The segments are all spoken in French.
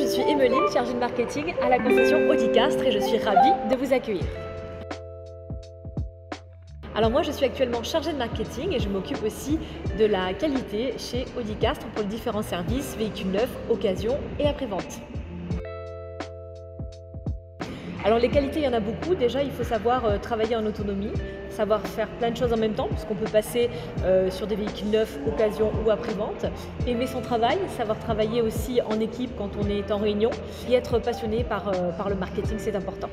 je suis Emeline, chargée de marketing à la concession Audicastre et je suis ravie de vous accueillir. Alors moi je suis actuellement chargée de marketing et je m'occupe aussi de la qualité chez Audicastre pour les différents services, véhicules neufs, occasions et après-vente. Alors les qualités, il y en a beaucoup. Déjà, il faut savoir travailler en autonomie, savoir faire plein de choses en même temps, puisqu'on peut passer sur des véhicules neufs, occasion ou après-vente. Aimer son travail, savoir travailler aussi en équipe quand on est en réunion et être passionné par le marketing, c'est important.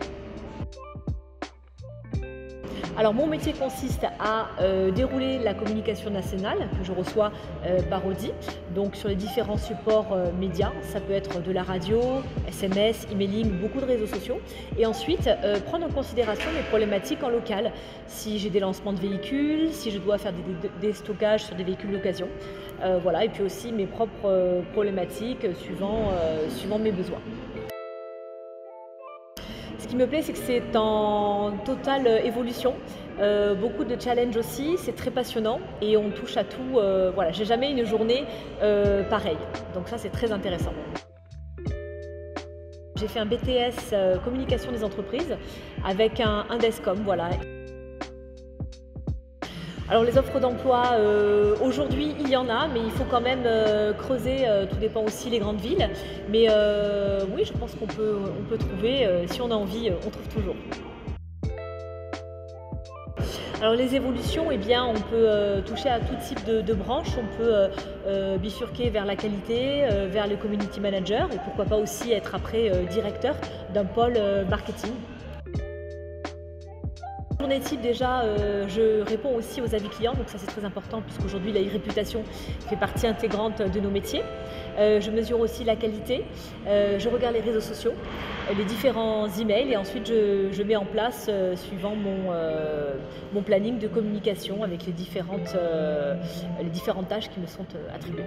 Alors mon métier consiste à dérouler la communication nationale que je reçois par Audi, donc sur les différents supports médias, ça peut être de la radio, SMS, emailing, beaucoup de réseaux sociaux, et ensuite prendre en considération mes problématiques en local, si j'ai des lancements de véhicules, si je dois faire des stockages sur des véhicules d'occasion, voilà, et puis aussi mes propres problématiques suivant mes besoins. Ce qui me plaît, c'est que c'est en totale évolution, beaucoup de challenges aussi, c'est très passionnant et on touche à tout. Voilà, j'ai jamais une journée pareille, donc ça c'est très intéressant. J'ai fait un BTS communication des entreprises avec un Descom, voilà. Alors les offres d'emploi, aujourd'hui il y en a, mais il faut quand même creuser, tout dépend aussi des grandes villes. Mais oui, je pense qu'on peut trouver, si on a envie, on trouve toujours. Alors les évolutions, eh bien, on peut toucher à tout type de branches, on peut bifurquer vers la qualité, vers le community manager et pourquoi pas aussi être après directeur d'un pôle marketing. Journée type, déjà, je réponds aussi aux avis clients, donc ça c'est très important puisqu'aujourd'hui la réputation fait partie intégrante de nos métiers. Je mesure aussi la qualité, je regarde les réseaux sociaux, les différents emails et ensuite je mets en place, suivant mon planning de communication avec les différentes tâches qui me sont attribuées.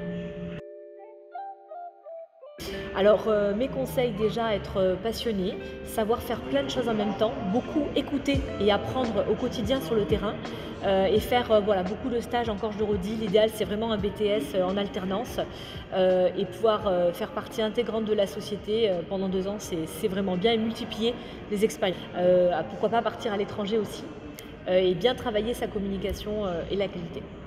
Alors mes conseils, déjà être passionné, savoir faire plein de choses en même temps, beaucoup écouter et apprendre au quotidien sur le terrain et faire voilà, beaucoup de stages, encore je le redis, l'idéal c'est vraiment un BTS en alternance et pouvoir faire partie intégrante de la société pendant 2 ans, c'est vraiment bien et multiplier les expériences. Pourquoi pas partir à l'étranger aussi et bien travailler sa communication et la qualité.